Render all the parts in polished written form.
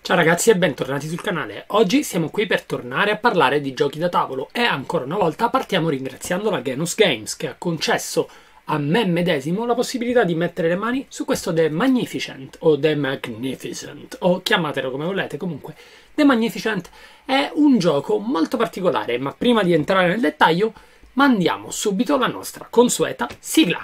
Ciao ragazzi e bentornati sul canale. Oggi siamo qui per tornare a parlare di giochi da tavolo e ancora una volta partiamo ringraziando la Genus Games che ha concesso a me medesimo la possibilità di mettere le mani su questo The Magnificent o The Magnificent o chiamatelo come volete. Comunque The Magnificent è un gioco molto particolare, ma prima di entrare nel dettaglio mandiamo subito la nostra consueta sigla.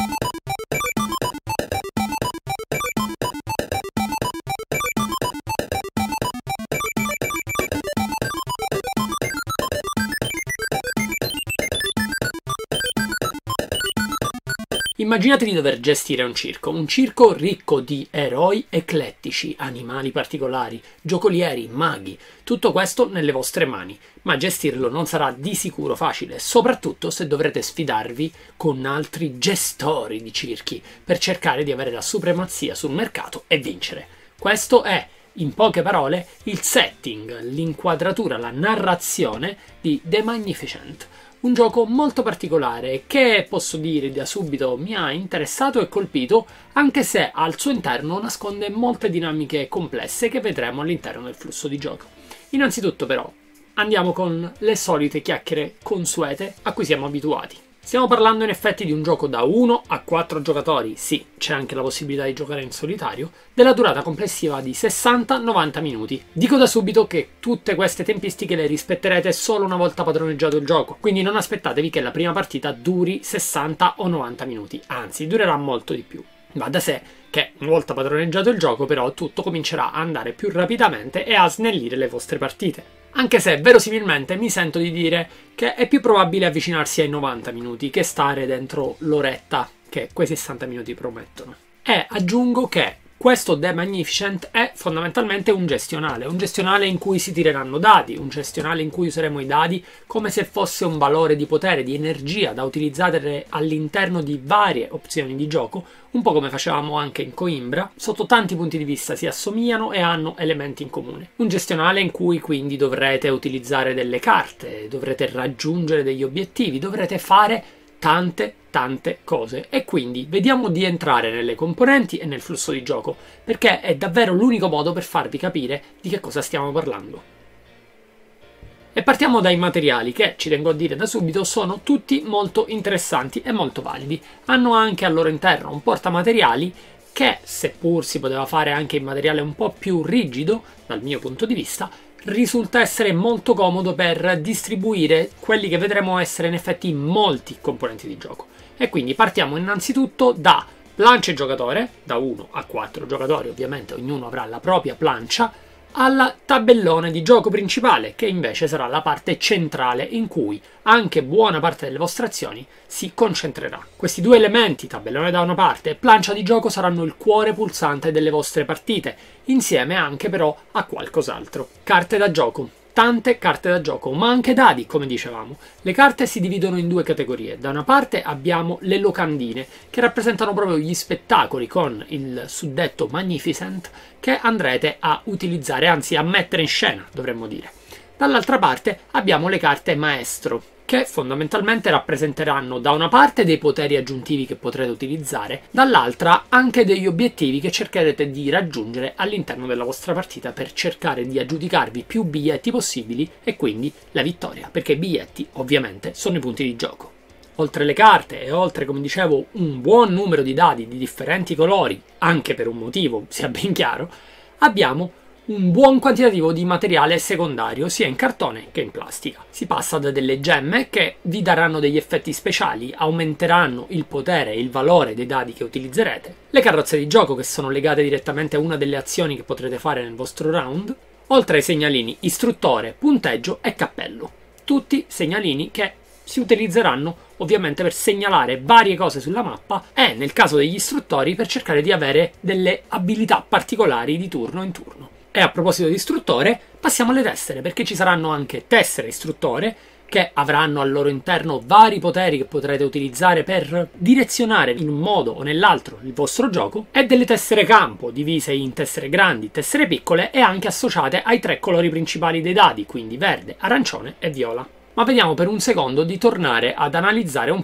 Immaginate di dover gestire un circo ricco di eroi eclettici, animali particolari, giocolieri, maghi, tutto questo nelle vostre mani, ma gestirlo non sarà di sicuro facile, soprattutto se dovrete sfidarvi con altri gestori di circhi per cercare di avere la supremazia sul mercato e vincere. Questo è, in poche parole, il setting, l'inquadratura, la narrazione di The Magnificent. Un gioco molto particolare che, posso dire da subito, mi ha interessato e colpito, anche se al suo interno nasconde molte dinamiche complesse che vedremo all'interno del flusso di gioco. Innanzitutto però, andiamo con le solite chiacchiere consuete a cui siamo abituati. Stiamo parlando in effetti di un gioco da 1 a 4 giocatori, sì, c'è anche la possibilità di giocare in solitario, della durata complessiva di 60-90 minuti. Dico da subito che tutte queste tempistiche le rispetterete solo una volta padroneggiato il gioco, quindi non aspettatevi che la prima partita duri 60 o 90 minuti, anzi durerà molto di più. Va da sé che una volta padroneggiato il gioco però tutto comincerà a andare più rapidamente e a snellire le vostre partite. Anche se verosimilmente mi sento di dire che è più probabile avvicinarsi ai 90 minuti che stare dentro l'oretta che quei 60 minuti promettono. E aggiungo che questo The Magnificent è fondamentalmente un gestionale in cui si tireranno dadi, un gestionale in cui useremo i dadi come se fosse un valore di potere, di energia da utilizzare all'interno di varie opzioni di gioco, un po' come facevamo anche in Coimbra. Sotto tanti punti di vista si assomigliano e hanno elementi in comune. Un gestionale in cui quindi dovrete utilizzare delle carte, dovrete raggiungere degli obiettivi, dovrete fare tante cose e quindi vediamo di entrare nelle componenti e nel flusso di gioco perché è davvero l'unico modo per farvi capire di che cosa stiamo parlando. E partiamo dai materiali che, ci tengo a dire da subito, sono tutti molto interessanti e molto validi. Hanno anche al loro interno un portamateriali che, seppur si poteva fare anche in materiale un po' più rigido dal mio punto di vista, risulta essere molto comodo per distribuire quelli che vedremo essere in effetti molti componenti di gioco. E quindi partiamo innanzitutto da plancia giocatore, da 1 a 4 giocatori ovviamente, ognuno avrà la propria plancia, al tabellone di gioco principale, che invece sarà la parte centrale in cui anche buona parte delle vostre azioni si concentrerà. Questi due elementi, tabellone da una parte e plancia di gioco, saranno il cuore pulsante delle vostre partite, insieme anche però a qualcos'altro. Carte da gioco. Tante carte da gioco, ma anche dadi, come dicevamo. Le carte si dividono in due categorie. Da una parte abbiamo le locandine, che rappresentano proprio gli spettacoli con il suddetto Magnificent che andrete a utilizzare, anzi a mettere in scena, dovremmo dire. Dall'altra parte abbiamo le carte maestro, che fondamentalmente rappresenteranno da una parte dei poteri aggiuntivi che potrete utilizzare, dall'altra anche degli obiettivi che cercherete di raggiungere all'interno della vostra partita per cercare di aggiudicarvi più biglietti possibili e quindi la vittoria, perché i biglietti ovviamente sono i punti di gioco. Oltre le carte e oltre, come dicevo, un buon numero di dadi di differenti colori, anche per un motivo, sia ben chiaro, abbiamo un buon quantitativo di materiale secondario sia in cartone che in plastica. Si passa da delle gemme che vi daranno degli effetti speciali, aumenteranno il potere e il valore dei dadi che utilizzerete, le carrozze di gioco che sono legate direttamente a una delle azioni che potrete fare nel vostro round, oltre ai segnalini istruttore, punteggio e cappello. Tutti segnalini che si utilizzeranno ovviamente per segnalare varie cose sulla mappa e, nel caso degli istruttori, per cercare di avere delle abilità particolari di turno in turno. E a proposito di istruttore, passiamo alle tessere, perché ci saranno anche tessere istruttore che avranno al loro interno vari poteri che potrete utilizzare per direzionare in un modo o nell'altro il vostro gioco, e delle tessere campo divise in tessere grandi, tessere piccole e anche associate ai 3 colori principali dei dadi, quindi verde, arancione e viola. Ma vediamo per un secondo di tornare ad analizzare un po'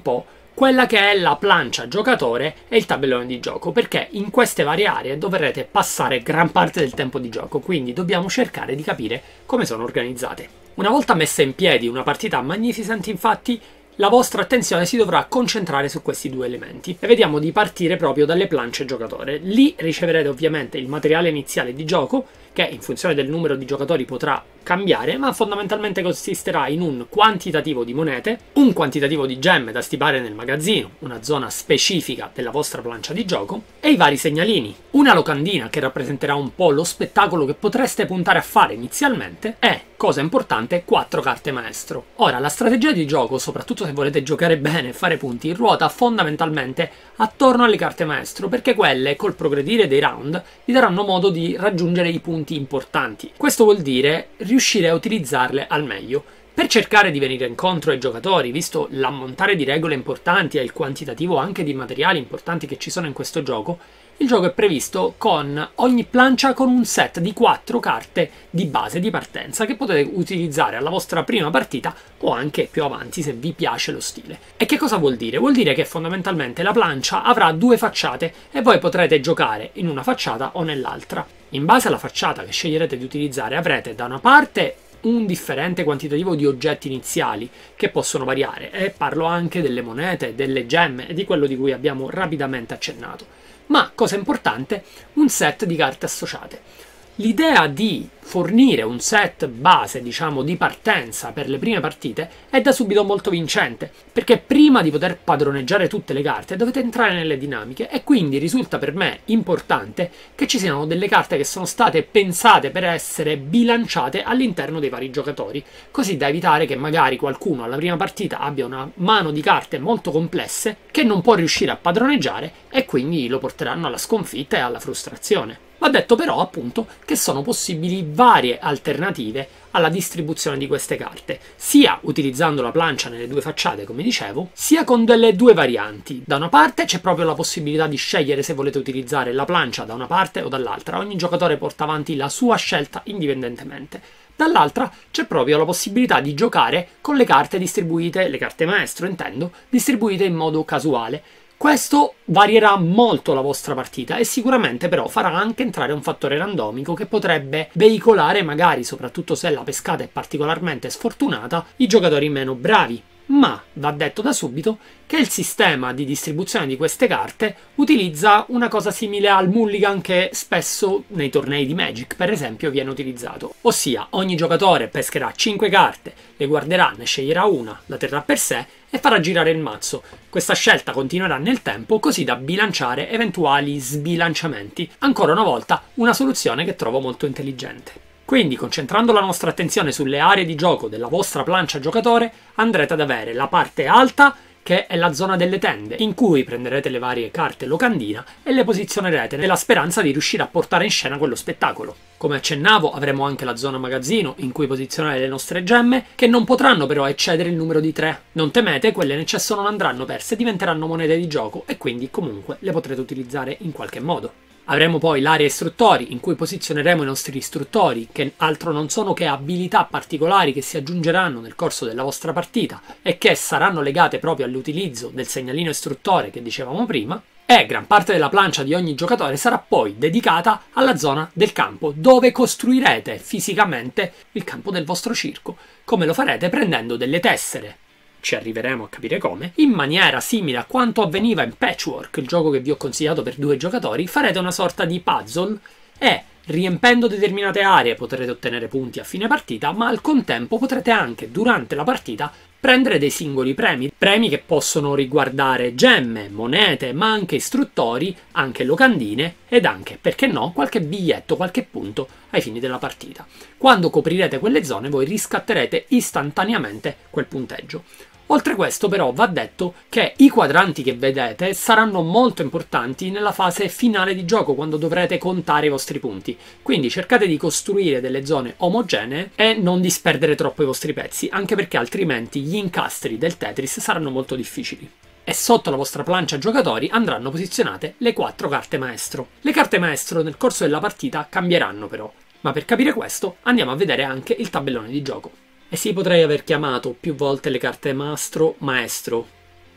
quella che è la plancia giocatore e il tabellone di gioco, perché in queste varie aree dovrete passare gran parte del tempo di gioco, quindi dobbiamo cercare di capire come sono organizzate. Una volta messa in piedi una partita Magnificent, infatti, la vostra attenzione si dovrà concentrare su questi due elementi e vediamo di partire proprio dalle plance giocatore. Lì riceverete ovviamente il materiale iniziale di gioco, che in funzione del numero di giocatori potrà cambiare, ma fondamentalmente consisterà in un quantitativo di monete, un quantitativo di gemme da stipare nel magazzino, una zona specifica della vostra plancia di gioco, e i vari segnalini. Una locandina che rappresenterà un po' lo spettacolo che potreste puntare a fare inizialmente e, cosa importante, 4 carte maestro. Ora, la strategia di gioco, soprattutto se volete giocare bene e fare punti, ruota fondamentalmente attorno alle carte maestro, perché quelle, col progredire dei round, vi daranno modo di raggiungere i punti importanti. Questo vuol dire riuscire a utilizzarle al meglio. Per cercare di venire incontro ai giocatori, visto l'ammontare di regole importanti e il quantitativo anche di materiali importanti che ci sono in questo gioco, il gioco è previsto con ogni plancia con un set di 4 carte di base di partenza che potete utilizzare alla vostra prima partita o anche più avanti se vi piace lo stile. E che cosa vuol dire? Vuol dire che fondamentalmente la plancia avrà 2 facciate e voi potrete giocare in una facciata o nell'altra. In base alla facciata che sceglierete di utilizzare avrete da una parte un differente quantitativo di oggetti iniziali che possono variare, e parlo anche delle monete, delle gemme e di quello di cui abbiamo rapidamente accennato. Ma, cosa importante, un set di carte associate. L'idea di fornire un set base, diciamo, di partenza per le prime partite è da subito molto vincente, perché prima di poter padroneggiare tutte le carte dovete entrare nelle dinamiche e quindi risulta per me importante che ci siano delle carte che sono state pensate per essere bilanciate all'interno dei vari giocatori, così da evitare che magari qualcuno alla prima partita abbia una mano di carte molto complesse che non può riuscire a padroneggiare e quindi lo porteranno alla sconfitta e alla frustrazione. Va detto però, appunto, che sono possibili varie alternative alla distribuzione di queste carte, sia utilizzando la plancia nelle 2 facciate, come dicevo, sia con delle 2 varianti. Da una parte c'è proprio la possibilità di scegliere se volete utilizzare la plancia da una parte o dall'altra, ogni giocatore porta avanti la sua scelta indipendentemente. Dall'altra c'è proprio la possibilità di giocare con le carte distribuite, le carte maestro intendo, distribuite in modo casuale. Questo varierà molto la vostra partita e sicuramente però farà anche entrare un fattore randomico che potrebbe veicolare, magari soprattutto se la pescata è particolarmente sfortunata, i giocatori meno bravi. Ma va detto da subito che il sistema di distribuzione di queste carte utilizza una cosa simile al mulligan che spesso nei tornei di Magic, per esempio, viene utilizzato. Ossia, ogni giocatore pescherà 5 carte, le guarderà, ne sceglierà una, la terrà per sé e farà girare il mazzo. Questa scelta continuerà nel tempo così da bilanciare eventuali sbilanciamenti. Ancora una volta, una soluzione che trovo molto intelligente. Quindi, concentrando la nostra attenzione sulle aree di gioco della vostra plancia giocatore, andrete ad avere la parte alta, che è la zona delle tende, in cui prenderete le varie carte locandina e le posizionerete nella speranza di riuscire a portare in scena quello spettacolo. Come accennavo, avremo anche la zona magazzino, in cui posizionare le nostre gemme, che non potranno però eccedere il numero di 3. Non temete, quelle in eccesso non andranno perse, diventeranno monete di gioco e quindi comunque le potrete utilizzare in qualche modo. Avremo poi l'area istruttori, in cui posizioneremo i nostri istruttori, che altro non sono che abilità particolari che si aggiungeranno nel corso della vostra partita e che saranno legate proprio all'utilizzo del segnalino istruttore che dicevamo prima, e gran parte della plancia di ogni giocatore sarà poi dedicata alla zona del campo, dove costruirete fisicamente il campo del vostro circo. Come lo farete? Prendendo delle tessere, ci arriveremo a capire come, in maniera simile a quanto avveniva in Patchwork, il gioco che vi ho consigliato per 2 giocatori, farete una sorta di puzzle e, riempendo determinate aree, potrete ottenere punti a fine partita, ma al contempo potrete anche, durante la partita, prendere dei singoli premi che possono riguardare gemme, monete, ma anche istruttori, anche locandine ed anche, perché no, qualche biglietto, qualche punto ai fini della partita. Quando coprirete quelle zone voi riscatterete istantaneamente quel punteggio. Oltre a questo però va detto che i quadranti che vedete saranno molto importanti nella fase finale di gioco, quando dovrete contare i vostri punti. Quindi cercate di costruire delle zone omogenee e non disperdere troppo i vostri pezzi, anche perché altrimenti gli incastri del Tetris saranno molto difficili. E sotto la vostra plancia giocatori andranno posizionate le 4 carte maestro. Le carte maestro nel corso della partita cambieranno però, ma per capire questo andiamo a vedere anche il tabellone di gioco. E sì, potrei aver chiamato più volte le carte mastro maestro,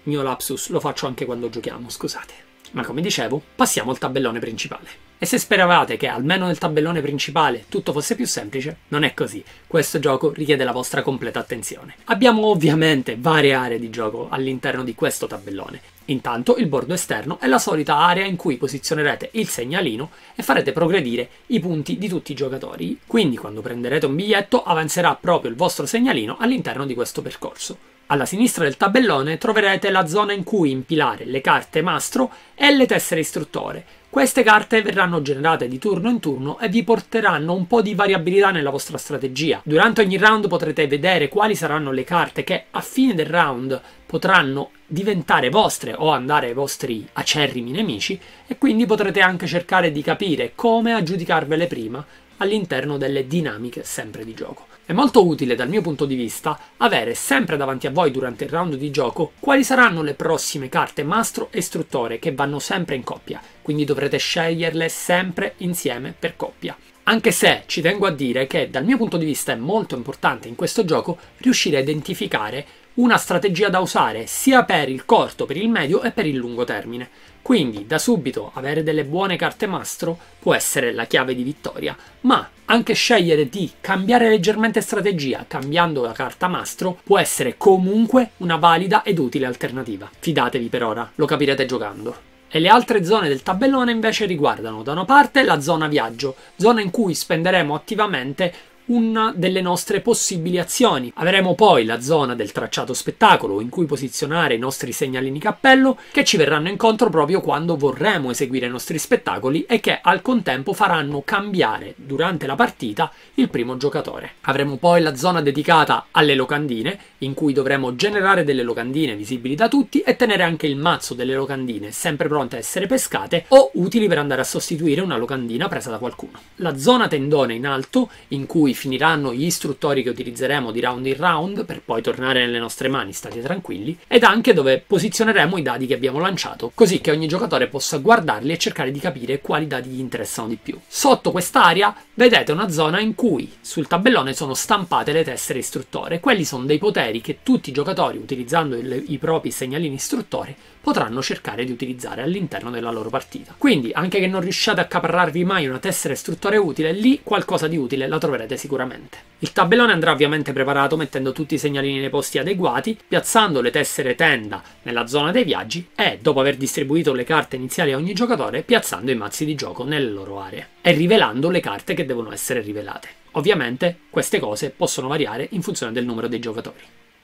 Mio lapsus, lo faccio anche quando giochiamo, scusate. Ma come dicevo, passiamo al tabellone principale. E se speravate che almeno nel tabellone principale tutto fosse più semplice, non è così. Questo gioco richiede la vostra completa attenzione. Abbiamo ovviamente varie aree di gioco all'interno di questo tabellone. Intanto il bordo esterno è la solita area in cui posizionerete il segnalino e farete progredire i punti di tutti i giocatori. Quindi quando prenderete un biglietto avanzerà proprio il vostro segnalino all'interno di questo percorso. Alla sinistra del tabellone troverete la zona in cui impilare le carte mastro e le tessere istruttore. Queste carte verranno generate di turno in turno e vi porteranno un po' di variabilità nella vostra strategia. Durante ogni round potrete vedere quali saranno le carte che a fine del round potranno diventare vostre o andare ai vostri acerrimi nemici, e quindi potrete anche cercare di capire come aggiudicarvele prima all'interno delle dinamiche sempre di gioco. È molto utile dal mio punto di vista avere sempre davanti a voi durante il round di gioco quali saranno le prossime carte mastro e istruttore, che vanno sempre in coppia, quindi dovrete sceglierle sempre insieme per coppia. Anche se ci tengo a dire che dal mio punto di vista è molto importante in questo gioco riuscire a identificare una strategia da usare sia per il corto, per il medio e per il lungo termine. Quindi da subito avere delle buone carte mastro può essere la chiave di vittoria, ma anche scegliere di cambiare leggermente strategia cambiando la carta mastro può essere comunque una valida ed utile alternativa. Fidatevi per ora, lo capirete giocando. E le altre zone del tabellone invece riguardano da una parte la zona viaggio, zona in cui spenderemo attivamente una delle nostre possibili azioni. Avremo poi la zona del tracciato spettacolo, in cui posizionare i nostri segnalini cappello, che ci verranno incontro proprio quando vorremmo eseguire i nostri spettacoli e che al contempo faranno cambiare durante la partita il primo giocatore. Avremo poi la zona dedicata alle locandine, in cui dovremo generare delle locandine visibili da tutti e tenere anche il mazzo delle locandine sempre pronte a essere pescate o utili per andare a sostituire una locandina presa da qualcuno. La zona tendone in alto, in cui finiranno gli istruttori che utilizzeremo di round in round per poi tornare nelle nostre mani, state tranquilli, ed anche dove posizioneremo i dadi che abbiamo lanciato, così che ogni giocatore possa guardarli e cercare di capire quali dadi gli interessano di più. Sotto quest'area vedete una zona in cui sul tabellone sono stampate le tessere istruttore. Quelli sono dei poteri che tutti i giocatori, utilizzando i propri segnalini istruttori, potranno cercare di utilizzare all'interno della loro partita. Quindi, anche che non riusciate a accaparrarvi mai una tessera istruttore utile, lì qualcosa di utile la troverete sicuramente. Il tabellone andrà ovviamente preparato mettendo tutti i segnalini nei posti adeguati, piazzando le tessere tenda nella zona dei viaggi e, dopo aver distribuito le carte iniziali a ogni giocatore, piazzando i mazzi di gioco nelle loro aree e rivelando le carte che devono essere rivelate. Ovviamente queste cose possono variare in funzione del numero dei giocatori.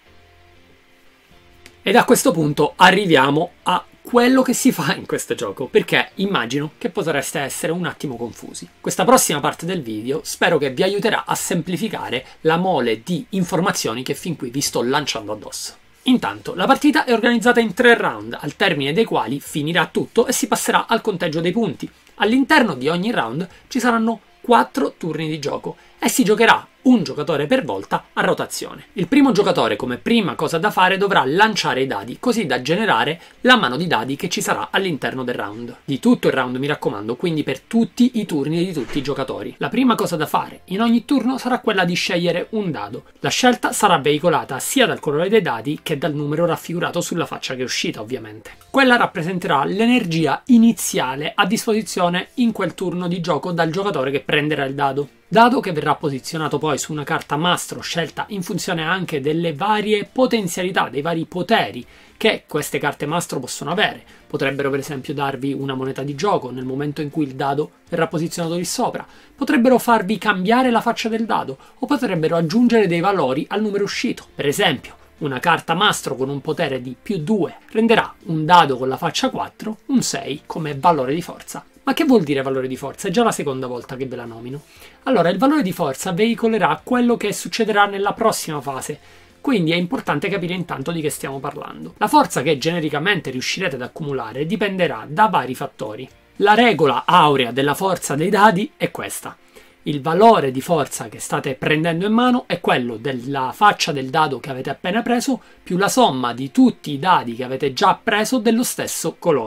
Ed a questo punto arriviamo a quello che si fa in questo gioco, perché immagino che potreste essere un attimo confusi. Questa prossima parte del video spero che vi aiuterà a semplificare la mole di informazioni che fin qui vi sto lanciando addosso. Intanto, la partita è organizzata in 3 round, al termine dei quali finirà tutto e si passerà al conteggio dei punti. All'interno di ogni round ci saranno 4 turni di gioco e si giocherà un giocatore per volta a rotazione. Il primo giocatore, come prima cosa da fare, dovrà lanciare i dadi, così da generare la mano di dadi che ci sarà all'interno del round. Di tutto il round, mi raccomando, quindi per tutti i turni di tutti i giocatori. La prima cosa da fare in ogni turno sarà quella di scegliere un dado. La scelta sarà veicolata sia dal colore dei dadi che dal numero raffigurato sulla faccia che è uscita, ovviamente. Quella rappresenterà l'energia iniziale a disposizione in quel turno di gioco dal giocatore che prenderà il dado. Dado che verrà posizionato poi su una carta mastro scelta in funzione anche delle varie potenzialità, dei vari poteri che queste carte mastro possono avere. Potrebbero per esempio darvi una moneta di gioco nel momento in cui il dado verrà posizionato lì sopra, potrebbero farvi cambiare la faccia del dado o potrebbero aggiungere dei valori al numero uscito. Per esempio, una carta mastro con un potere di +2 renderà un dado con la faccia 4 un 6 come valore di forza. Ma che vuol dire valore di forza? È già la seconda volta che ve la nomino. Allora, il valore di forza veicolerà quello che succederà nella prossima fase, quindi è importante capire intanto di che stiamo parlando. La forza che genericamente riuscirete ad accumulare dipenderà da vari fattori. La regola aurea della forza dei dadi è questa. Il valore di forza che state prendendo in mano è quello della faccia del dado che avete appena preso più la somma di tutti i dadi che avete già preso dello stesso colore.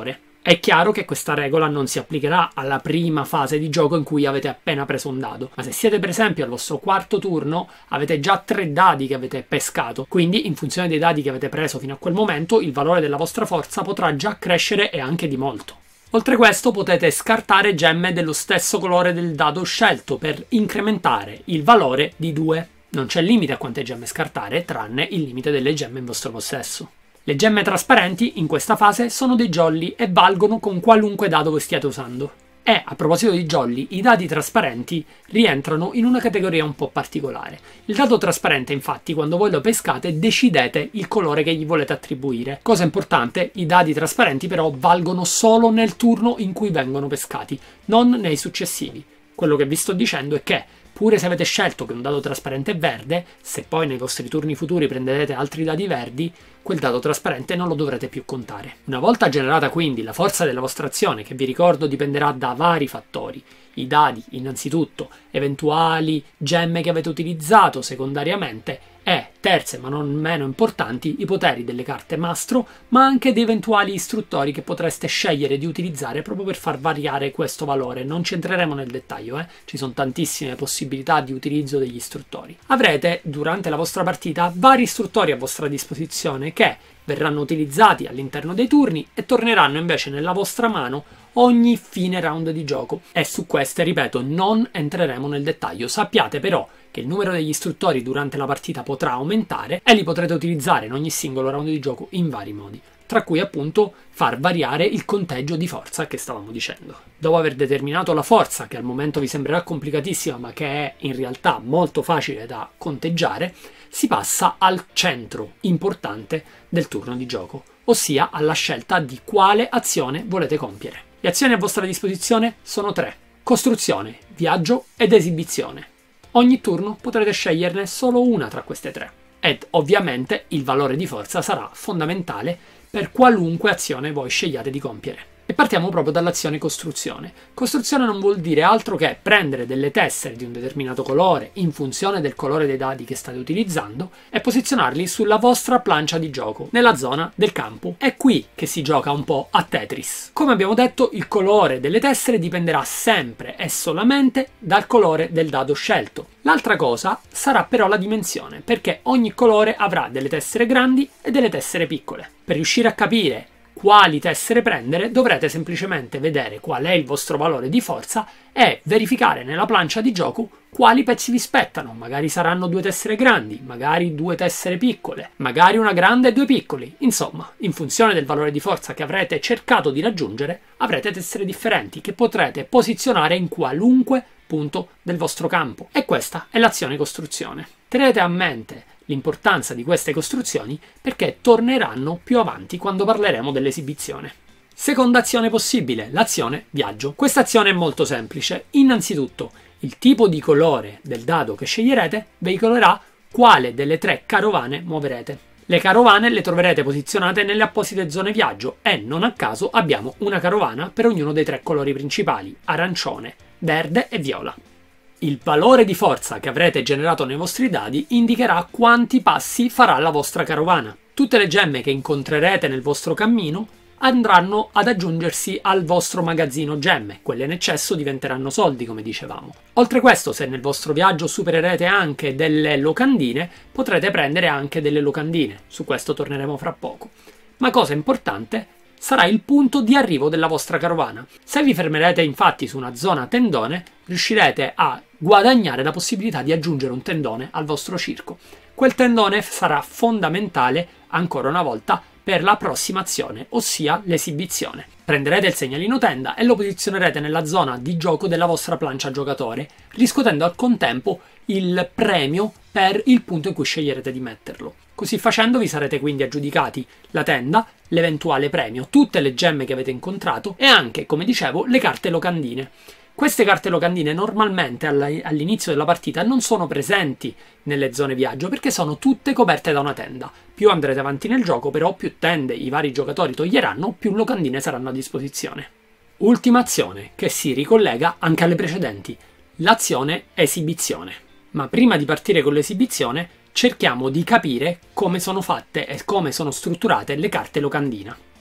È chiaro che questa regola non si applicherà alla prima fase di gioco in cui avete appena preso un dado, ma se siete per esempio al vostro quarto turno avete già 3 dadi che avete pescato, quindi in funzione dei dadi che avete preso fino a quel momento il valore della vostra forza potrà già crescere e anche di molto. Oltre questo potete scartare gemme dello stesso colore del dado scelto per incrementare il valore di 2. Non c'è limite a quante gemme scartare, tranne il limite delle gemme in vostro possesso. Le gemme trasparenti in questa fase sono dei jolly e valgono con qualunque dado voi stiate usando. E a proposito di jolly, i dadi trasparenti rientrano in una categoria un po' particolare. Il dado trasparente, infatti, quando voi lo pescate, decidete il colore che gli volete attribuire. Cosa importante, i dadi trasparenti però valgono solo nel turno in cui vengono pescati, non nei successivi. Quello che vi sto dicendo è che pure se avete scelto che un dado trasparente è verde, se poi nei vostri turni futuri prenderete altri dadi verdi, quel dado trasparente non lo dovrete più contare. Una volta generata quindi la forza della vostra azione, che vi ricordo dipenderà da vari fattori, i dadi innanzitutto, eventuali gemme che avete utilizzato secondariamente e, terze ma non meno importanti, i poteri delle carte mastro, ma anche di eventuali istruttori che potreste scegliere di utilizzare proprio per far variare questo valore. Non ci entreremo nel dettaglio, ci sono tantissime possibilità di utilizzo degli istruttori. Avrete durante la vostra partita vari istruttori a vostra disposizione che verranno utilizzati all'interno dei turni e torneranno invece nella vostra mano ogni fine round di gioco. E su queste, ripeto, non entreremo nel dettaglio. Sappiate però che il numero degli istruttori durante la partita potrà aumentare e li potrete utilizzare in ogni singolo round di gioco in vari modi, tra cui appunto far variare il conteggio di forza che stavamo dicendo. Dopo aver determinato la forza, che al momento vi sembrerà complicatissima ma che è in realtà molto facile da conteggiare, si passa al centro importante del turno di gioco, ossia alla scelta di quale azione volete compiere. Le azioni a vostra disposizione sono 3: costruzione, viaggio ed esibizione. Ogni turno potrete sceglierne solo una tra queste 3. Ed ovviamente il valore di forza sarà fondamentale per qualunque azione voi scegliate di compiere. E partiamo proprio dall'azione costruzione. Costruzione non vuol dire altro che prendere delle tessere di un determinato colore in funzione del colore dei dadi che state utilizzando e posizionarli sulla vostra plancia di gioco, nella zona del campo. È qui che si gioca un po' a Tetris. Come abbiamo detto, il colore delle tessere dipenderà sempre e solamente dal colore del dado scelto. L'altra cosa sarà però la dimensione, perché ogni colore avrà delle tessere grandi e delle tessere piccole. Per riuscire a capire quali tessere prendere, dovrete semplicemente vedere qual è il vostro valore di forza e verificare nella plancia di gioco quali pezzi vi spettano. Magari saranno 2 tessere grandi, magari 2 tessere piccole, magari una grande e 2 piccoli. Insomma, in funzione del valore di forza che avrete cercato di raggiungere, avrete tessere differenti che potrete posizionare in qualunque punto del vostro campo. E questa è l'azione costruzione. Tenete a mente l'importanza di queste costruzioni perché torneranno più avanti quando parleremo dell'esibizione. Seconda azione possibile, l'azione viaggio. Questa azione è molto semplice. Innanzitutto, il tipo di colore del dado che sceglierete veicolerà quale delle 3 carovane muoverete. Le carovane le troverete posizionate nelle apposite zone viaggio e non a caso abbiamo una carovana per ognuno dei 3 colori principali: arancione, verde e viola. Il valore di forza che avrete generato nei vostri dadi indicherà quanti passi farà la vostra carovana. Tutte le gemme che incontrerete nel vostro cammino andranno ad aggiungersi al vostro magazzino gemme. Quelle in eccesso diventeranno soldi, come dicevamo. Oltre questo, se nel vostro viaggio supererete anche delle locandine, potrete prendere anche delle locandine. Su questo torneremo fra poco. Ma cosa importante, sarà il punto di arrivo della vostra carovana. Se vi fermerete infatti su una zona tendone, riuscirete a guadagnare la possibilità di aggiungere un tendone al vostro circo. Quel tendone sarà fondamentale, ancora una volta, per la prossima azione, ossia l'esibizione. Prenderete il segnalino tenda e lo posizionerete nella zona di gioco della vostra plancia giocatore, riscuotendo al contempo il premio per il punto in cui sceglierete di metterlo. Così facendo vi sarete quindi aggiudicati la tenda, l'eventuale premio, tutte le gemme che avete incontrato e anche, come dicevo, le carte locandine. Queste carte locandine normalmente all'inizio della partita non sono presenti nelle zone viaggio perché sono tutte coperte da una tenda. Più andrete avanti nel gioco, però, più tende i vari giocatori toglieranno, più locandine saranno a disposizione. Ultima azione, che si ricollega anche alle precedenti, l'azione esibizione. Ma prima di partire con l'esibizione, cerchiamo di capire come sono fatte e come sono strutturate le carte locandina.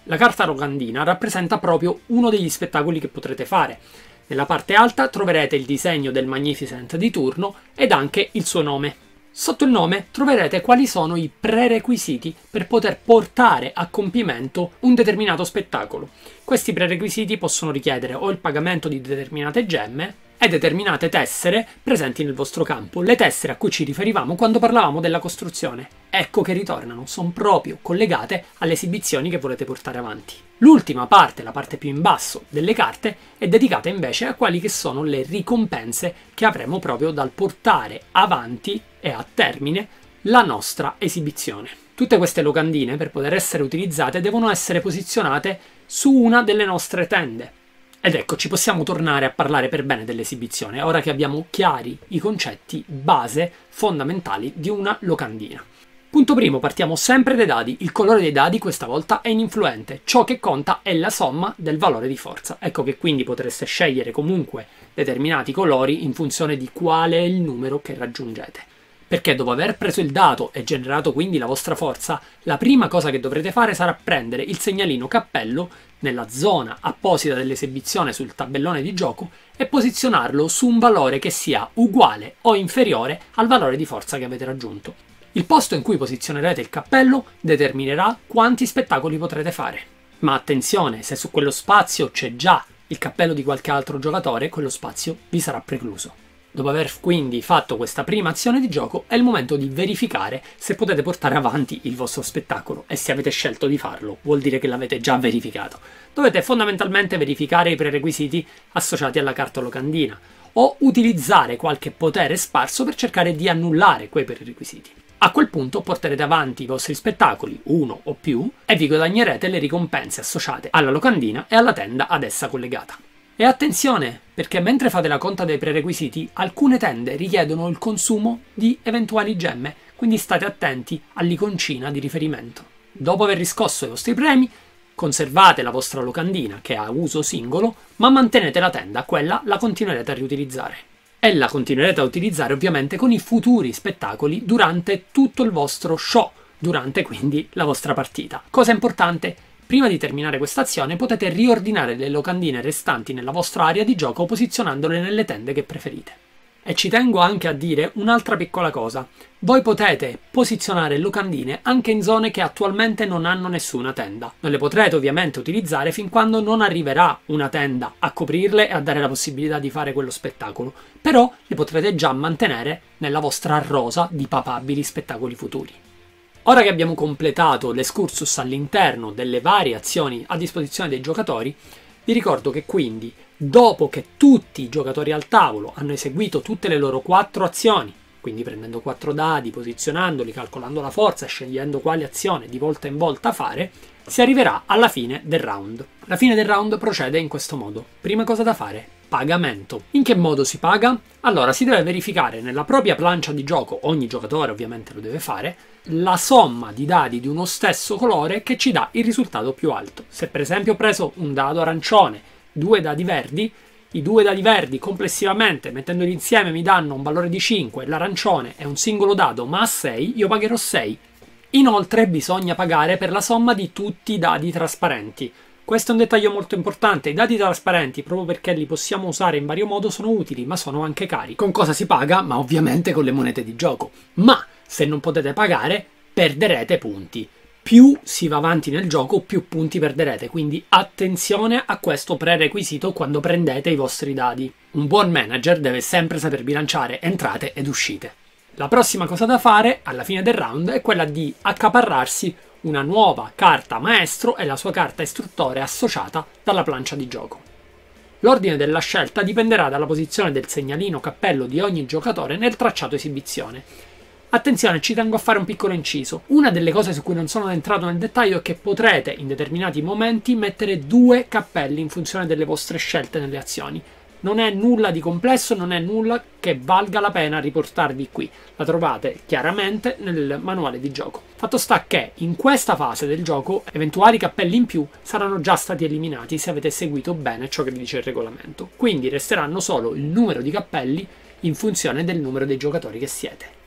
La carta locandina rappresenta proprio uno degli spettacoli che potrete fare. Nella parte alta troverete il disegno del Magnificent di turno ed anche il suo nome. Sotto il nome troverete quali sono i prerequisiti per poter portare a compimento un determinato spettacolo. Questi prerequisiti possono richiedere o il pagamento di determinate gemme e determinate tessere presenti nel vostro campo, le tessere a cui ci riferivamo quando parlavamo della costruzione. Ecco che ritornano, sono proprio collegate alle esibizioni che volete portare avanti. L'ultima parte, la parte più in basso delle carte, è dedicata invece a quali che sono le ricompense che avremo proprio dal portare avanti e a termine la nostra esibizione. Tutte queste locandine, per poter essere utilizzate, devono essere posizionate su una delle nostre tende. Ed ecco, ci possiamo tornare a parlare per bene dell'esibizione, ora che abbiamo chiari i concetti base fondamentali di una locandina. Punto primo, partiamo sempre dai dadi. Il colore dei dadi questa volta è ininfluente, ciò che conta è la somma del valore di forza. Ecco che quindi potreste scegliere comunque determinati colori in funzione di quale è il numero che raggiungete. Perché dopo aver preso il dato e generato quindi la vostra forza, la prima cosa che dovrete fare sarà prendere il segnalino cappello nella zona apposita dell'esibizione sul tabellone di gioco e posizionarlo su un valore che sia uguale o inferiore al valore di forza che avete raggiunto. Il posto in cui posizionerete il cappello determinerà quanti spettacoli potrete fare. Ma attenzione, se su quello spazio c'è già il cappello di qualche altro giocatore, quello spazio vi sarà precluso. Dopo aver quindi fatto questa prima azione di gioco, è il momento di verificare se potete portare avanti il vostro spettacolo, e se avete scelto di farlo vuol dire che l'avete già verificato. Dovete fondamentalmente verificare i prerequisiti associati alla carta locandina o utilizzare qualche potere sparso per cercare di annullare quei prerequisiti. A quel punto porterete avanti i vostri spettacoli, uno o più, e vi guadagnerete le ricompense associate alla locandina e alla tenda ad essa collegata. E attenzione, perché mentre fate la conta dei prerequisiti, alcune tende richiedono il consumo di eventuali gemme, quindi state attenti all'iconcina di riferimento. Dopo aver riscosso i vostri premi, conservate la vostra locandina, che ha uso singolo, ma mantenete la tenda, quella la continuerete a riutilizzare. E la continuerete a utilizzare ovviamente con i futuri spettacoli durante tutto il vostro show, durante quindi la vostra partita. Cosa importante? Prima di terminare questa azione potete riordinare le locandine restanti nella vostra area di gioco posizionandole nelle tende che preferite. E ci tengo anche a dire un'altra piccola cosa. Voi potete posizionare locandine anche in zone che attualmente non hanno nessuna tenda. Non le potrete ovviamente utilizzare fin quando non arriverà una tenda a coprirle e a dare la possibilità di fare quello spettacolo. Però le potrete già mantenere nella vostra rosa di papabili spettacoli futuri. Ora che abbiamo completato l'escursus all'interno delle varie azioni a disposizione dei giocatori, vi ricordo che quindi, dopo che tutti i giocatori al tavolo hanno eseguito tutte le loro 4 azioni, quindi prendendo 4 dadi, posizionandoli, calcolando la forza e scegliendo quale azione di volta in volta fare, si arriverà alla fine del round. La fine del round procede in questo modo. Prima cosa da fare: pagamento. In che modo si paga? Allora, si deve verificare nella propria plancia di gioco, ogni giocatore ovviamente lo deve fare, la somma di dadi di uno stesso colore che ci dà il risultato più alto. Se per esempio ho preso un dado arancione, 2 dadi verdi, i 2 dadi verdi complessivamente, mettendoli insieme, mi danno un valore di 5, l'arancione è un singolo dado ma a 6, io pagherò 6. Inoltre bisogna pagare per la somma di tutti i dadi trasparenti. Questo è un dettaglio molto importante. I dadi trasparenti, proprio perché li possiamo usare in vario modo, sono utili, ma sono anche cari. Con cosa si paga? Ma ovviamente con le monete di gioco. Ma se non potete pagare, perderete punti. Più si va avanti nel gioco, più punti perderete. Quindi attenzione a questo prerequisito quando prendete i vostri dadi. Un buon manager deve sempre saper bilanciare entrate ed uscite. La prossima cosa da fare alla fine del round è quella di accaparrarsi una nuova carta maestro e la sua carta istruttore associata dalla plancia di gioco. L'ordine della scelta dipenderà dalla posizione del segnalino cappello di ogni giocatore nel tracciato esibizione. Attenzione, ci tengo a fare un piccolo inciso. Una delle cose su cui non sono entrato nel dettaglio è che potrete in determinati momenti mettere 2 cappelli in funzione delle vostre scelte nelle azioni. Non è nulla di complesso, non è nulla che valga la pena riportarvi qui. La trovate chiaramente nel manuale di gioco. Fatto sta che in questa fase del gioco eventuali cappelli in più saranno già stati eliminati se avete seguito bene ciò che vi dice il regolamento. Quindi resteranno solo il numero di cappelli in funzione del numero dei giocatori che siete.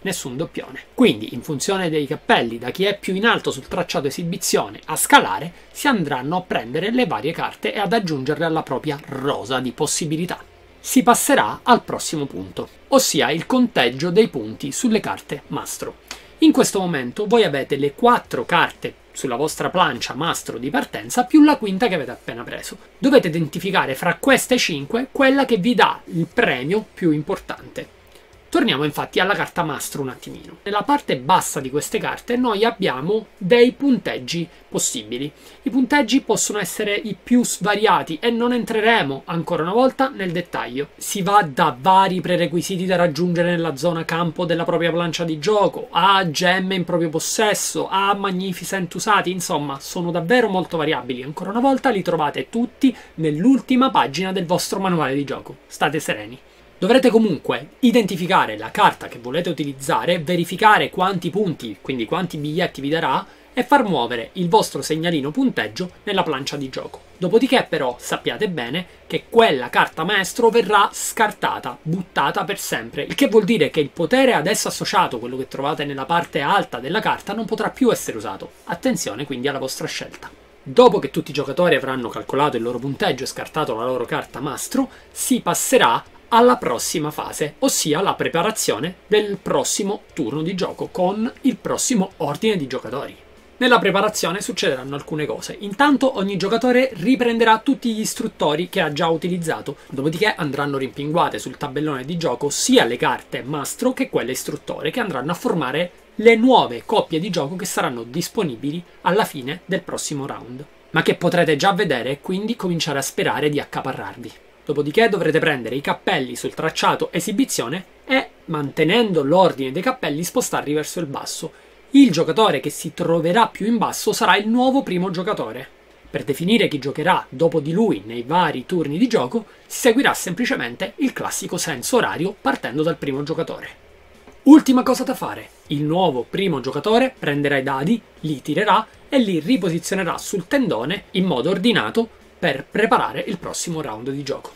nessun doppione. Quindi, in funzione dei cappelli, da chi è più in alto sul tracciato esibizione a scalare, si andranno a prendere le varie carte e ad aggiungerle alla propria rosa di possibilità. Si passerà al prossimo punto, ossia il conteggio dei punti sulle carte mastro. In questo momento voi avete le 4 carte sulla vostra plancia mastro di partenza più la quinta che avete appena preso. Dovete identificare fra queste 5 quella che vi dà il premio più importante. Torniamo infatti alla carta mastro un attimino. Nella parte bassa di queste carte noi abbiamo dei punteggi possibili. I punteggi possono essere i più svariati e non entreremo ancora una volta nel dettaglio. Si va da vari prerequisiti da raggiungere nella zona campo della propria plancia di gioco, a gemme in proprio possesso, a magnificent usati, insomma sono davvero molto variabili. Ancora una volta li trovate tutti nell'ultima pagina del vostro manuale di gioco. State sereni. Dovrete comunque identificare la carta che volete utilizzare, verificare quanti punti, quindi quanti biglietti vi darà, e far muovere il vostro segnalino punteggio nella plancia di gioco. Dopodiché però sappiate bene che quella carta maestro verrà scartata, buttata per sempre, il che vuol dire che il potere ad essa associato, quello che trovate nella parte alta della carta, non potrà più essere usato. Attenzione quindi alla vostra scelta. Dopo che tutti i giocatori avranno calcolato il loro punteggio e scartato la loro carta mastro, si passerà alla prossima fase, ossia la preparazione del prossimo turno di gioco con il prossimo ordine di giocatori. Nella preparazione succederanno alcune cose. Intanto ogni giocatore riprenderà tutti gli istruttori che ha già utilizzato, dopodiché andranno rimpinguate sul tabellone di gioco sia le carte mastro che quelle istruttore, che andranno a formare le nuove coppie di gioco che saranno disponibili alla fine del prossimo round, ma che potrete già vedere e quindi cominciare a sperare di accaparrarvi. Dopodiché dovrete prendere i cappelli sul tracciato esibizione e, mantenendo l'ordine dei cappelli, spostarli verso il basso. Il giocatore che si troverà più in basso sarà il nuovo primo giocatore. Per definire chi giocherà dopo di lui nei vari turni di gioco, si seguirà semplicemente il classico senso orario partendo dal primo giocatore. Ultima cosa da fare: il nuovo primo giocatore prenderà i dadi, li tirerà e li riposizionerà sul tendone in modo ordinato per preparare il prossimo round di gioco.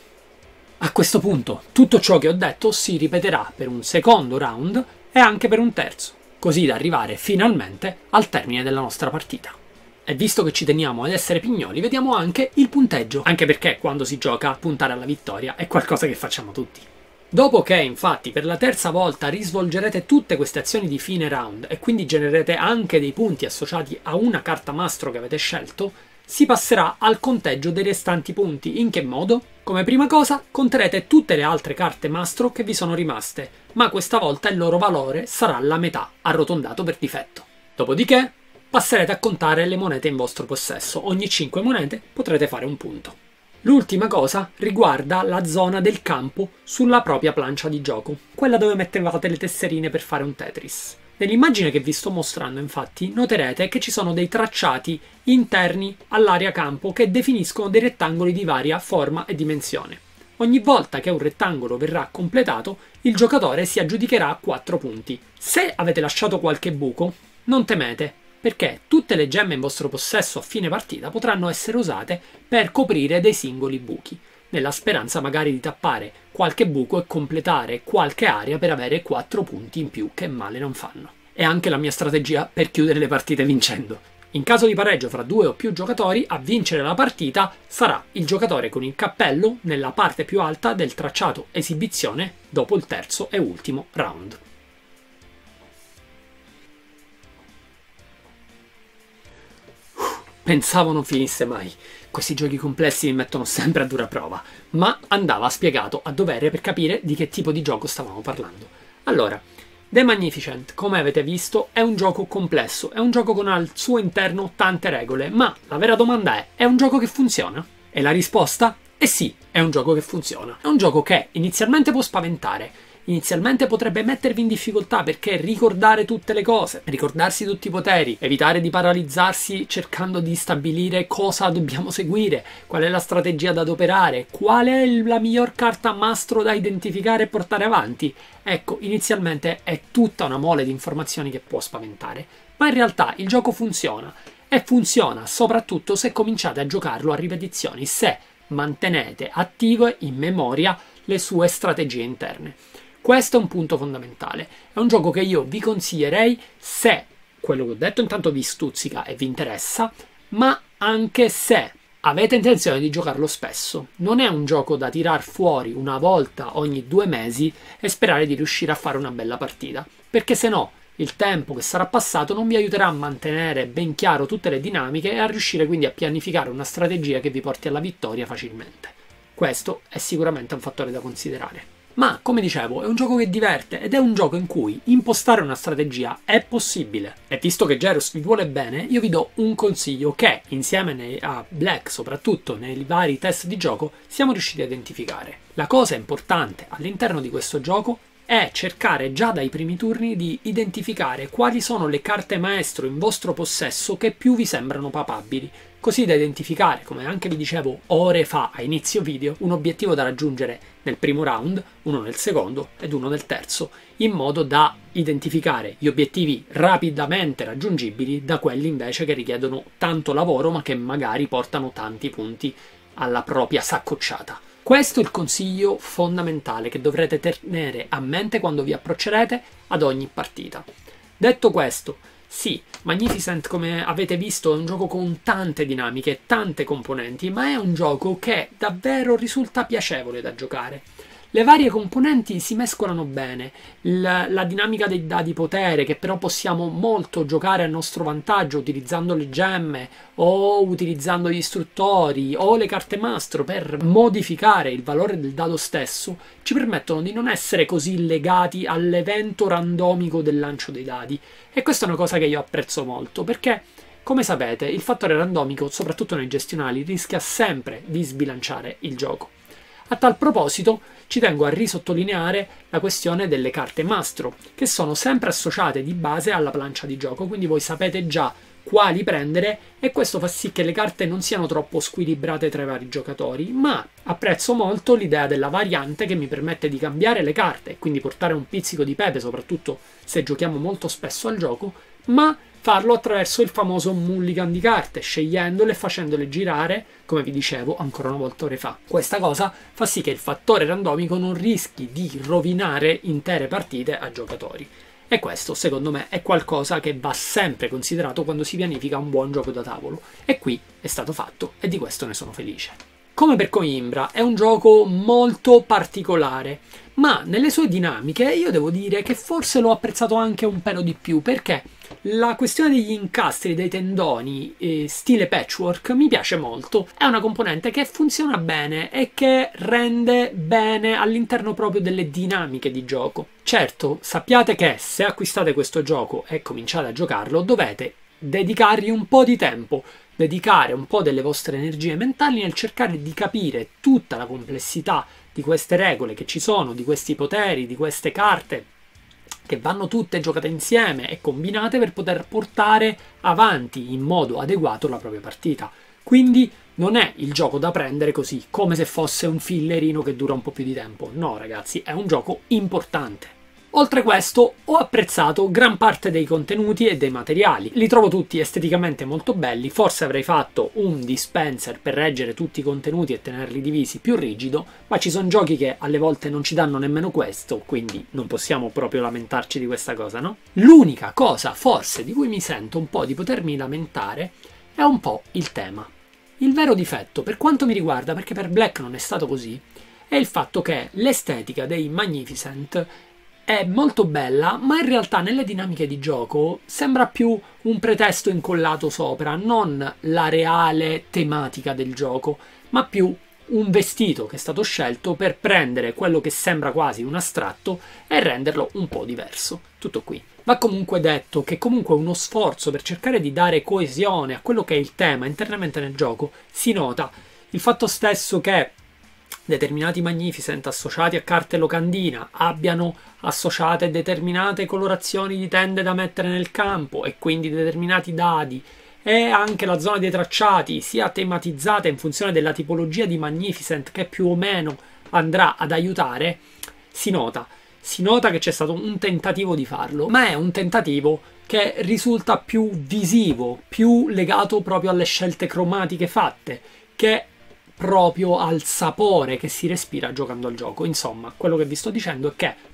A questo punto tutto ciò che ho detto si ripeterà per un secondo round e anche per un terzo, così da arrivare finalmente al termine della nostra partita. E visto che ci teniamo ad essere pignoli, vediamo anche il punteggio, anche perché quando si gioca puntare alla vittoria è qualcosa che facciamo tutti. Dopo che infatti per la terza volta risvolgerete tutte queste azioni di fine round e quindi genererete anche dei punti associati a una carta mastro che avete scelto, si passerà al conteggio dei restanti punti. In che modo? Come prima cosa conterete tutte le altre carte mastro che vi sono rimaste, ma questa volta il loro valore sarà la metà, arrotondato per difetto. Dopodiché passerete a contare le monete in vostro possesso. Ogni 5 monete potrete fare un punto. L'ultima cosa riguarda la zona del campo sulla propria plancia di gioco, quella dove mettevate le tesserine per fare un Tetris. Nell'immagine che vi sto mostrando, infatti, noterete che ci sono dei tracciati interni all'area campo che definiscono dei rettangoli di varia forma e dimensione. Ogni volta che un rettangolo verrà completato, il giocatore si aggiudicherà 4 punti. Se avete lasciato qualche buco, non temete, perché tutte le gemme in vostro possesso a fine partita potranno essere usate per coprire dei singoli buchi, nella speranza magari di tappare qualche buco e completare qualche area per avere 4 punti in più, che male non fanno. È anche la mia strategia per chiudere le partite vincendo. In caso di pareggio fra 2 o più giocatori, a vincere la partita sarà il giocatore con il cappello nella parte più alta del tracciato esibizione dopo il terzo e ultimo round. Pensavo non finisse mai. Questi giochi complessi mi mettono sempre a dura prova, ma andava spiegato a dovere per capire di che tipo di gioco stavamo parlando. Allora, The Magnificent, come avete visto, è un gioco complesso, è un gioco con al suo interno tante regole, ma la vera domanda è un gioco che funziona? E la risposta è sì, è un gioco che funziona. È un gioco che inizialmente può spaventare, inizialmente potrebbe mettervi in difficoltà perché ricordare tutte le cose, ricordarsi tutti i poteri, evitare di paralizzarsi cercando di stabilire cosa dobbiamo seguire, qual è la strategia da adoperare, qual è la miglior carta mastro da identificare e portare avanti. Ecco, inizialmente è tutta una mole di informazioni che può spaventare, ma in realtà il gioco funziona, e funziona soprattutto se cominciate a giocarlo a ripetizioni, se mantenete attive in memoria le sue strategie interne. Questo è un punto fondamentale. È un gioco che io vi consiglierei se quello che ho detto intanto vi stuzzica e vi interessa, ma anche se avete intenzione di giocarlo spesso. Non è un gioco da tirar fuori una volta ogni 2 mesi e sperare di riuscire a fare una bella partita, perché se no il tempo che sarà passato non vi aiuterà a mantenere ben chiaro tutte le dinamiche e a riuscire quindi a pianificare una strategia che vi porti alla vittoria facilmente. Questo è sicuramente un fattore da considerare. Ma, come dicevo, è un gioco che diverte ed è un gioco in cui impostare una strategia è possibile. E visto che Gyros vi vuole bene, io vi do un consiglio che, insieme a Black, soprattutto nei vari test di gioco, siamo riusciti a identificare. La cosa importante all'interno di questo gioco è cercare già dai primi turni di identificare quali sono le carte maestro in vostro possesso che più vi sembrano papabili, così da identificare, come anche vi dicevo ore fa a inizio video, un obiettivo da raggiungere nel primo round, uno nel secondo ed uno nel terzo, in modo da identificare gli obiettivi rapidamente raggiungibili da quelli invece che richiedono tanto lavoro ma che magari portano tanti punti alla propria saccocciata. Questo è il consiglio fondamentale che dovrete tenere a mente quando vi approccerete ad ogni partita. Detto questo, sì, Magnificent, come avete visto, è un gioco con tante dinamiche, tante componenti, ma è un gioco che davvero risulta piacevole da giocare. Le varie componenti si mescolano bene, la dinamica dei dadi potere, che però possiamo molto giocare a nostro vantaggio utilizzando le gemme o utilizzando gli istruttori o le carte mastro per modificare il valore del dado stesso, ci permettono di non essere così legati all'evento randomico del lancio dei dadi. E questa è una cosa che io apprezzo molto, perché come sapete il fattore randomico, soprattutto nei gestionali, rischia sempre di sbilanciare il gioco. A tal proposito ci tengo a risottolineare la questione delle carte mastro, che sono sempre associate di base alla plancia di gioco, quindi voi sapete già quali prendere e questo fa sì che le carte non siano troppo squilibrate tra i vari giocatori, ma apprezzo molto l'idea della variante che mi permette di cambiare le carte e quindi portare un pizzico di pepe, soprattutto se giochiamo molto spesso al gioco, ma farlo attraverso il famoso mulligan di carte, scegliendole e facendole girare, come vi dicevo ancora una volta ore fa. Questa cosa fa sì che il fattore randomico non rischi di rovinare intere partite a giocatori. E questo, secondo me, è qualcosa che va sempre considerato quando si pianifica un buon gioco da tavolo. E qui è stato fatto e di questo ne sono felice. Come per Coimbra, è un gioco molto particolare, ma nelle sue dinamiche io devo dire che forse l'ho apprezzato anche un pelo di più, perché la questione degli incastri, dei tendoni, stile patchwork, mi piace molto. È una componente che funziona bene e che rende bene all'interno proprio delle dinamiche di gioco. Certo, sappiate che se acquistate questo gioco e cominciate a giocarlo, dovete dedicargli un po' di tempo, dedicare un po' delle vostre energie mentali nel cercare di capire tutta la complessità di queste regole che ci sono, di questi poteri, di queste carte, che vanno tutte giocate insieme e combinate per poter portare avanti in modo adeguato la propria partita. Quindi non è il gioco da prendere così, come se fosse un fillerino che dura un po' più di tempo. No, ragazzi, è un gioco importante. Oltre questo, ho apprezzato gran parte dei contenuti e dei materiali. Li trovo tutti esteticamente molto belli, forse avrei fatto un dispenser per reggere tutti i contenuti e tenerli divisi più rigido, ma ci sono giochi che alle volte non ci danno nemmeno questo, quindi non possiamo proprio lamentarci di questa cosa, no? L'unica cosa, forse, di cui mi sento un po' di potermi lamentare è un po' il tema. Il vero difetto, per quanto mi riguarda, perché per Black non è stato così, è il fatto che l'estetica dei Magnificent è molto bella, ma in realtà nelle dinamiche di gioco sembra più un pretesto incollato sopra, non la reale tematica del gioco, ma più un vestito che è stato scelto per prendere quello che sembra quasi un astratto e renderlo un po' diverso. Tutto qui. Va comunque detto che comunque uno sforzo per cercare di dare coesione a quello che è il tema internamente nel gioco si nota. Il fatto stesso che determinati Magnificent associati a carte locandina abbiano associate determinate colorazioni di tende da mettere nel campo e quindi determinati dadi, e anche la zona dei tracciati sia tematizzata in funzione della tipologia di Magnificent che più o meno andrà ad aiutare, si nota che c'è stato un tentativo di farlo, ma è un tentativo che risulta più visivo, più legato proprio alle scelte cromatiche fatte, che proprio al sapore che si respira giocando al gioco. Insomma, quello che vi sto dicendo è che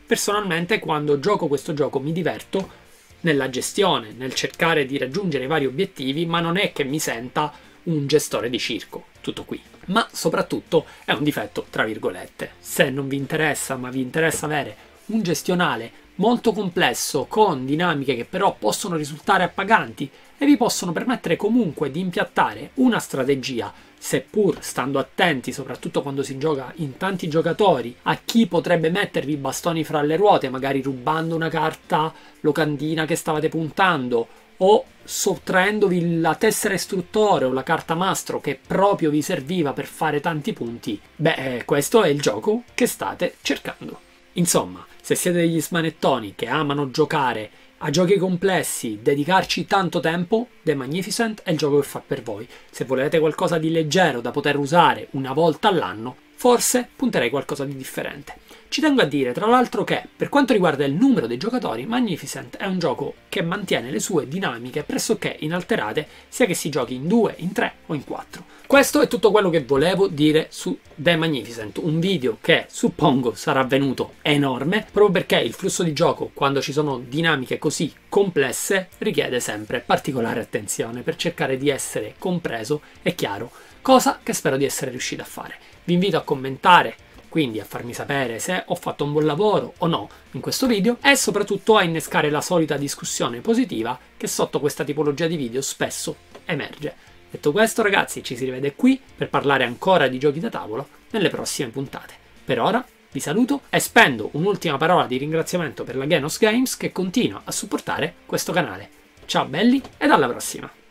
Personalmente quando gioco questo gioco mi diverto nella gestione, nel cercare di raggiungere i vari obiettivi, ma non è che mi senta un gestore di circo, tutto qui. Ma soprattutto è un difetto tra virgolette. Se non vi interessa, ma vi interessa avere un gestionale molto complesso con dinamiche che però possono risultare appaganti e vi possono permettere comunque di impiattare una strategia, seppur stando attenti, soprattutto quando si gioca in tanti giocatori, a chi potrebbe mettervi i bastoni fra le ruote, magari rubando una carta locandina che stavate puntando o sottraendovi la tessera istruttore o la carta mastro che proprio vi serviva per fare tanti punti. Questo è il gioco che state cercando. Insomma, se siete degli smanettoni che amano giocare a giochi complessi, dedicarci tanto tempo, The Magnificent è il gioco che fa per voi. Se volete qualcosa di leggero da poter usare una volta all'anno, forse punterei qualcosa di differente. Ci tengo a dire, tra l'altro, che per quanto riguarda il numero dei giocatori, Magnificent è un gioco che mantiene le sue dinamiche pressoché inalterate, sia che si giochi in 2, in 3 o in 4. Questo è tutto quello che volevo dire su The Magnificent, un video che suppongo sarà venuto enorme, proprio perché il flusso di gioco, quando ci sono dinamiche così complesse, richiede sempre particolare attenzione per cercare di essere compreso e chiaro, cosa che spero di essere riuscito a fare. Vi invito a commentare, quindi a farmi sapere se ho fatto un buon lavoro o no in questo video e soprattutto a innescare la solita discussione positiva che sotto questa tipologia di video spesso emerge. Detto questo, ragazzi, ci si rivede qui per parlare ancora di giochi da tavolo nelle prossime puntate. Per ora vi saluto e spendo un'ultima parola di ringraziamento per la Genos Games che continua a supportare questo canale. Ciao belli ed alla prossima!